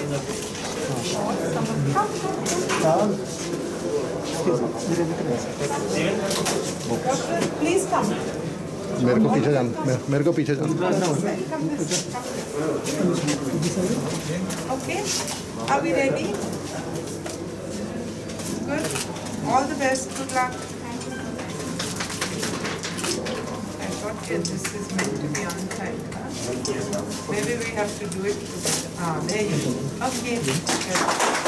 Please come. मेरे को पीछे जाना, मेरे को पीछे जाना। Okay, are we ready? Good. All the best. Good luck. I thought this is meant to be on time. Huh? Maybe we have to do it together. There you go. Okay. Good.